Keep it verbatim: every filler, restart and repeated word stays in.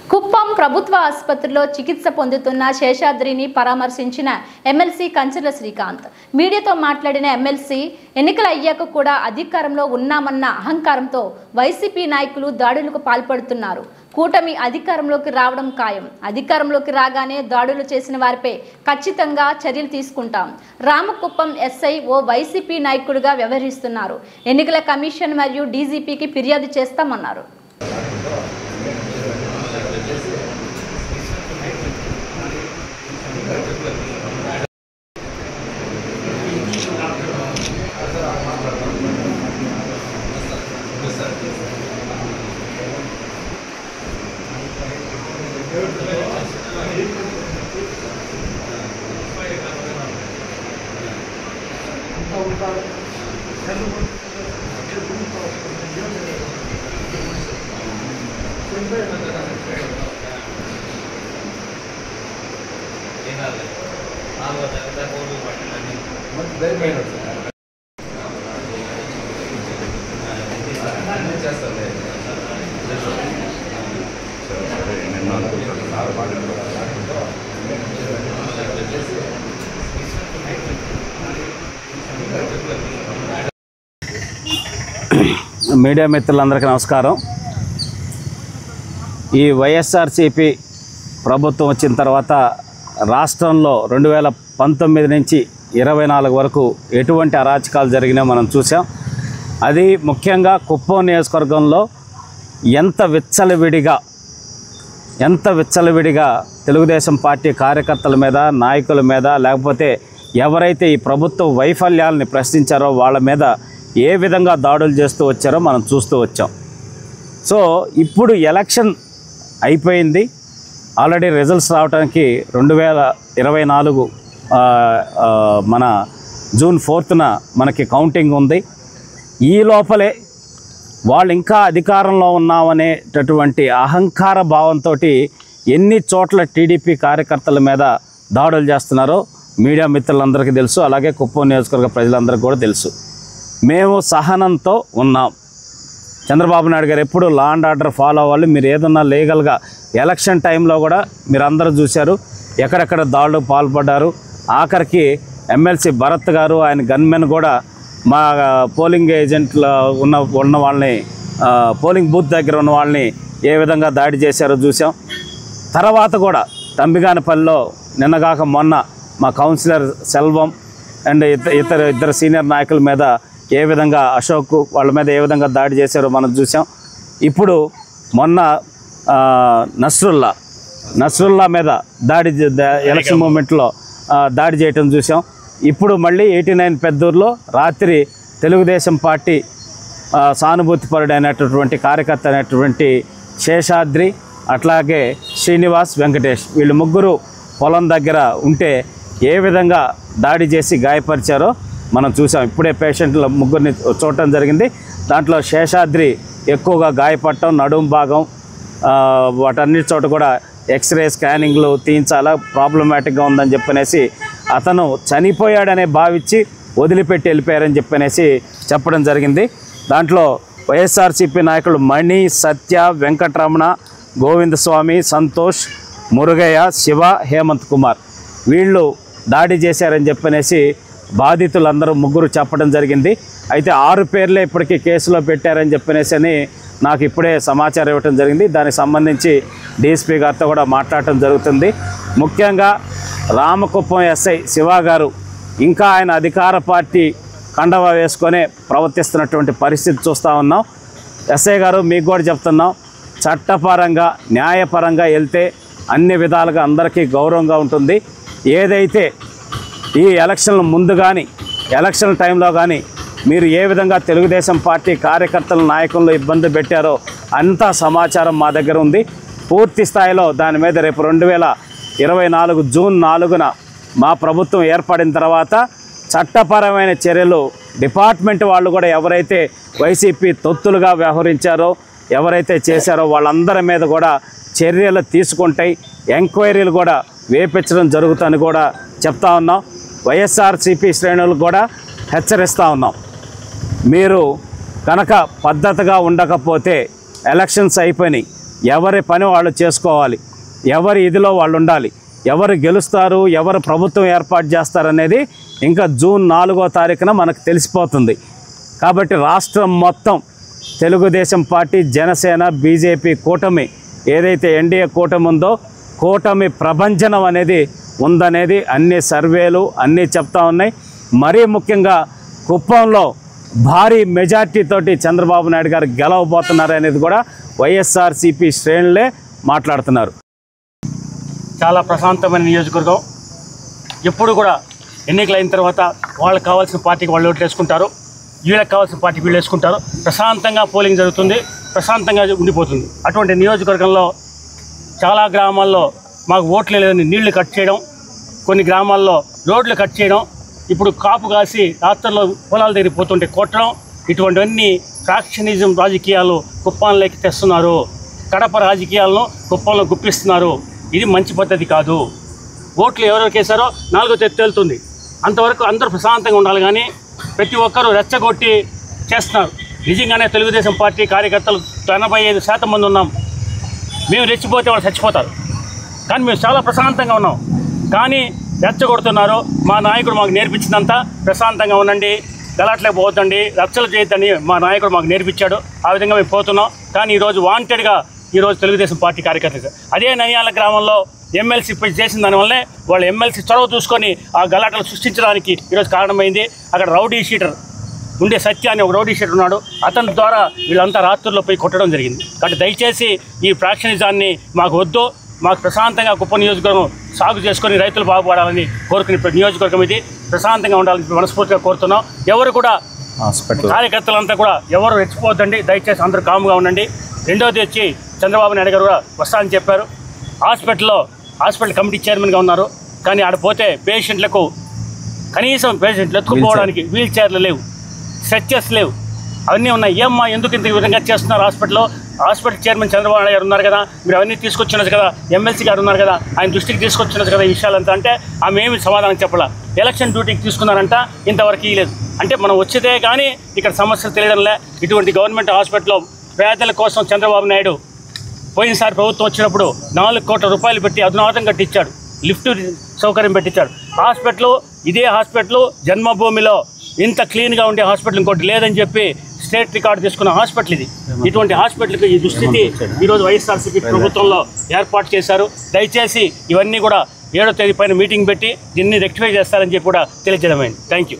కుప్పం ప్రభుత్వ ఆసుపత్రిలో చికిత్స పొందుతున్న శేషాద్రిని పరామర్శించిన ఎమ్మెల్సీ కంచర్ల శ్రీకాంత్. మీడియాతో మాట్లాడిన ఎమ్మెల్సీ, ఎన్నికలు అయ్యాక కూడా అధికారంలో ఉన్నామన్న అహంకారంతో వైసీపీ నాయకులు దాడులకు పాల్పడుతున్నారు. కూటమి అధికారంలోకి రావడం ఖాయం. అధికారంలోకి రాగానే దాడులు చేసిన వారిపై ఖచ్చితంగా చర్యలు తీసుకుంటాం. రామకుప్పం ఎస్ఐ ఓ వైసీపీ నాయకుడిగా వ్యవహరిస్తున్నారు. ఎన్నికల కమిషన్ మరియు డీజీపీకి ఫిర్యాదు చేస్తామన్నారు. మీడియా మిత్రులందరికీ నమస్కారం. ఈ వైఎస్ఆర్సీపీ ప్రభుత్వం వచ్చిన తర్వాత రాష్ట్రంలో రెండు వేల పంతొమ్మిది నుంచి ఇరవై నాలుగు వరకు ఎటువంటి అరాచకాలు జరిగినా మనం చూసాం. అది ముఖ్యంగా కుప్పం నియోజకవర్గంలో ఎంత విచ్చలవిడిగా ఎంత విచ్చలవిడిగా తెలుగుదేశం పార్టీ కార్యకర్తల మీద, నాయకుల మీద, లేకపోతే ఎవరైతే ఈ ప్రభుత్వ వైఫల్యాలని ప్రశ్నించారో వాళ్ళ మీద ఏ విధంగా దాడులు చేస్తూ వచ్చారో మనం చూస్తూ వచ్చాం. సో ఇప్పుడు ఎలక్షన్ అయిపోయింది. ఆల్రెడీ రిజల్ట్స్ రావడానికి రెండు వేల ఇరవై నాలుగు మన జూన్ ఫోర్త్న మనకి కౌంటింగ్ ఉంది. ఈ లోపలే వాళ్ళు ఇంకా అధికారంలో ఉన్నామనేటటువంటి అహంకార భావంతో ఎన్ని చోట్ల టీడీపీ కార్యకర్తల మీద దాడులు చేస్తున్నారో మీడియా మిత్రులందరికీ తెలుసు, అలాగే కుప్పం నియోజకవర్గ ప్రజలందరికీ కూడా తెలుసు. మేము సహనంతో ఉన్నాం. చంద్రబాబు నాయుడు గారు ఎప్పుడు లా అండ్ ఆర్డర్ ఫాలో అవ్వాలి. మీరు ఏదన్నా లీగల్గా ఎలక్షన్ టైంలో కూడా మీరు అందరూ చూశారు ఎక్కడెక్కడ దాడులు పాల్పడ్డారు. ఆఖరికి ఎమ్మెల్సీ భరత్ గారు, ఆయన గన్మెన్ కూడా మా పోలింగ్ ఏజెంట్లు ఉన్న ఉన్న వాళ్ళని, పోలింగ్ బూత్ దగ్గర ఉన్న వాళ్ళని ఏ విధంగా దాడి చేశారో చూసాం. తర్వాత కూడా తంబిగానపల్లిలో నిన్నగాక మొన్న మా కౌన్సిలర్ సెల్వం అండ్ ఇతర ఇతర ఇద్దరు సీనియర్ నాయకుల మీద ఏ విధంగా అశోక్ వాళ్ళ మీద ఏ విధంగా దాడి చేశారో మనం చూసాం. ఇప్పుడు మొన్న నస్రుల్లా నస్రుల్లా మీద దాడి ఎలక్షన్ మూమెంట్లో దాడి చేయటం చూసాం. ఇప్పుడు మళ్ళీ ఎయిటీ నైన్ పెద్దూరులో రాత్రి తెలుగుదేశం పార్టీ సానుభూతిపరుడు అయినటువంటి కార్యకర్త అయినటువంటి శేషాద్రి, అట్లాగే శ్రీనివాస్, వెంకటేష్ వీళ్ళు ముగ్గురు పొలం దగ్గర ఉంటే ఏ విధంగా దాడి చేసి గాయపరిచారో మనం చూసాం. ఇప్పుడే పేషెంట్ల ముగ్గురిని చూడటం జరిగింది. దాంట్లో శేషాద్రి ఎక్కువగా గాయపడటం, నడుము భాగం, వాటన్నిటి చోట కూడా ఎక్స్రే స్కానింగ్లు తీయించాలా, ప్రాబ్లమాటిక్గా ఉందని చెప్పనేసి అతను చనిపోయాడనే భావించి వదిలిపెట్టి వెళ్ళిపోయారని చెప్పనేసి చెప్పడం జరిగింది. దాంట్లో వైఎస్ఆర్సీపీ నాయకులు మణి, సత్య, వెంకటరమణ, గోవిందస్వామి, సంతోష్, మురుగయ్య, శివ, హేమంత్ కుమార్ వీళ్ళు దాడి చేశారని చెప్పనేసి బాధితులందరూ ముగ్గురు చెప్పడం జరిగింది. అయితే ఆరు పేర్లే ఇప్పటికీ కేసులో పెట్టారని చెప్పనేసి అని నాకు ఇప్పుడే సమాచారం ఇవ్వటం జరిగింది. దానికి సంబంధించి డీఎస్పీ గారితో కూడా మాట్లాడటం జరుగుతుంది. ముఖ్యంగా రామకుప్పం ఎస్ఐ శివ గారు ఇంకా ఆయన అధికార పార్టీ కండవ వేసుకొని ప్రవర్తిస్తున్నటువంటి పరిస్థితి చూస్తూ ఉన్నాం. ఎస్ఐ గారు మీకు కూడా చెప్తున్నాం, చట్టపరంగా న్యాయపరంగా వెళ్తే అన్ని విధాలుగా అందరికీ గౌరవంగా ఉంటుంది. ఏదైతే ఈ ఎలక్షన్ల ముందు కానీ ఎలక్షన్ టైంలో కానీ మీరు ఏ విధంగా తెలుగుదేశం పార్టీ కార్యకర్తల నాయకులను ఇబ్బంది పెట్టారో అంతా సమాచారం మా దగ్గర ఉంది. పూర్తి స్థాయిలో దాని మీద రేపు రెండు వేల ఇరవై నాలుగు జూన్ నాలుగున మా ప్రభుత్వం ఏర్పడిన తర్వాత చట్టపరమైన చర్యలు డిపార్ట్మెంట్ వాళ్ళు కూడా ఎవరైతే వైసీపీ తొత్తులుగా వ్యవహరించారో, ఎవరైతే చేశారో వాళ్ళందరి మీద కూడా చర్యలు తీసుకుంటాయి. ఎంక్వైరీలు కూడా వేపించడం జరుగుతుందని కూడా చెప్తా ఉన్నాం. వైఎస్ఆర్సీపీ శ్రేణులకు కూడా హెచ్చరిస్తూ ఉన్నాం. మీరు కనుక పద్ధతిగా ఉండకపోతే ఎలక్షన్స్ అయిపోయినాయి, ఎవరి పని వాళ్ళు చేసుకోవాలి, ఎవరి ఇదిలో వాళ్ళు ఉండాలి, ఎవరు గెలుస్తారు, ఎవరు ప్రభుత్వం ఏర్పాటు చేస్తారనేది ఇంకా జూన్ నాలుగో తారీఖున మనకు తెలిసిపోతుంది. కాబట్టి రాష్ట్రం మొత్తం తెలుగుదేశం పార్టీ, జనసేన, బీజేపీ కూటమి ఏదైతే ఎన్డీఏ కూటమి ఉందో కూటమి ప్రభంజనం అనేది ఉందనేది అన్ని సర్వేలు అన్నీ చెప్తా ఉన్నాయి. మరీ ముఖ్యంగా కుప్పంలో భారీ మెజార్టీతోటి చంద్రబాబు నాయుడు గారు గెలవబోతున్నారు అనేది కూడా వైఎస్ఆర్సీపీ శ్రేణులే మాట్లాడుతున్నారు. చాలా ప్రశాంతమైన నియోజకవర్గం. ఎప్పుడు కూడా ఎన్నికలు అయిన తర్వాత వాళ్ళకి కావాల్సిన పార్టీకి వాళ్ళు ఓట్లు వేసుకుంటారు, వీళ్ళకి కావాల్సిన పార్టీకి వీళ్ళు వేసుకుంటారు. ప్రశాంతంగా పోలింగ్ జరుగుతుంది, ప్రశాంతంగా ఉండిపోతుంది. అటువంటి నియోజకవర్గంలో చాలా గ్రామాల్లో మాకు ఓట్లు లేదని నీళ్లు కట్ చేయడం, కొన్ని గ్రామాల్లో రోడ్లు కట్ చేయడం, ఇప్పుడు కాపు కాసి రాత్రుల్లో పొలాల దగ్గర పోతుంటే కొట్టడం, ఇటువంటివన్నీ ఫ్యాక్షనిజం రాజకీయాలు కుప్పంలోకి తెస్తున్నారు. కడప రాజకీయాలను కుప్పంలో గుప్పిస్తున్నారు. ఇది మంచి పద్ధతి కాదు. ఓట్లు ఎవరెవరికి వేశారో నాలుగో తేదీ తేలుతుంది. అంతవరకు అందరూ ప్రశాంతంగా ఉండాలి. కానీ ప్రతి ఒక్కరూ రెచ్చగొట్టి చేస్తున్నారు. నిజంగానే తెలుగుదేశం పార్టీ కార్యకర్తలు ఎనభై ఐదు శాతం మంది ఉన్నాం. మేము రెచ్చిపోతే వాళ్ళు చచ్చిపోతారు. కానీ మేము చాలా ప్రశాంతంగా ఉన్నాం. కానీ రెచ్చగొడుతున్నారు. మా నాయకుడు మాకు నేర్పించినంత ప్రశాంతంగా ఉండండి, గలాట్లేక పోతండి, రచ్చలు చేయొద్దని మా నాయకుడు మాకు నేర్పించాడు. ఆ విధంగా మేము పోతున్నాం. కానీ ఈరోజు వాంటెడ్గా ఈరోజు తెలుగుదేశం పార్టీ కార్యకర్తలు అదే ననియాల గ్రామంలో ఎమ్మెల్సీ చేసిన దానివల్లే వాళ్ళు ఎమ్మెల్సీ చొరవ చూసుకొని ఆ గలాటలు సృష్టించడానికి ఈరోజు కారణమైంది. అక్కడ రౌడీ షీటర్ ఉండే సత్య అని ఒక రౌడీ షీటర్ ఉన్నాడు. అతని ద్వారా వీళ్ళంతా రాత్రుల్లో పోయి కొట్టడం జరిగింది. కాబట్టి దయచేసి ఈ ఫ్యాక్షనిజాన్ని మాకు వద్దు. మాకు ప్రశాంతంగా కుప్ప నియోజకవర్గం సాగు చేసుకొని రైతులు బాగుపడాలని కోరుకునే నియోజకవర్గం ఇది. ప్రశాంతంగా ఉండాలని మనస్ఫూర్తిగా కోరుతున్నాం. ఎవరు కూడా కార్యకర్తలంతా కూడా ఎవరు రెచ్చిపోవద్దండి. దయచేసి అందరూ కాముగా ఉండండి. రెండవది వచ్చి చంద్రబాబు నాయుడు గారు కూడా వస్తానని చెప్పారు. హాస్పిటల్లో హాస్పిటల్ కమిటీ చైర్మన్గా ఉన్నారు. కానీ ఆడ పోతే పేషెంట్లకు కనీసం పేషెంట్లు ఎత్తుకుపోవడానికి వీల్ చైర్లు లేవు, స్ట్రెచ్చర్స్ లేవు, అవన్నీ ఉన్నాయి. ఏమ్మా ఎందుకు ఇంత విధంగా చేస్తున్నారు? హాస్పిటల్లో హాస్పిటల్ చైర్మన్ చంద్రబాబు నాయుడు గారు ఉన్నారు కదా, మీరు అవన్నీ తీసుకొచ్చినది కదా, ఎమ్మెల్సీ గారు ఉన్నారు కదా, ఆయన దృష్టికి తీసుకొచ్చినది కదా ఈ విషయాలంతా. అంటే ఆమె ఏమి సమాధానం చెప్పాల. ఎలక్షన్ డ్యూటీకి తీసుకున్నారంట, ఇంతవరకు ఇవ్వలేదు. అంటే మనం వచ్చేదే కానీ ఇక్కడ సమస్యలు తెలియడంలే. ఇటువంటి గవర్నమెంట్ హాస్పిటల్లో పేదల కోసం చంద్రబాబు నాయుడు పోయినసారి ప్రభుత్వం వచ్చినప్పుడు నాలుగు కోట్ల రూపాయలు పెట్టి అధునాతం కట్టించాడు, లిఫ్ట్ సౌకర్యం పెట్టించాడు. హాస్పిటల్ ఇదే హాస్పిటల్ జన్మభూమిలో ఇంత క్లీన్గా ఉండే హాస్పిటల్ ఇంకోటి లేదని చెప్పి స్టేట్ రికార్డు తీసుకున్న హాస్పిటల్ ఇది. ఇటువంటి హాస్పిటల్కి ఈ దుస్థితి ఈరోజు వైఎస్ఆర్సీపీ ప్రభుత్వంలో ఏర్పాటు చేశారు. దయచేసి ఇవన్నీ కూడా ఏడో తేదీ పైన మీటింగ్ పెట్టి దీన్ని రెక్టిఫై చేస్తారని చెప్పి కూడా తెలియజేయడమైంది. Thank you.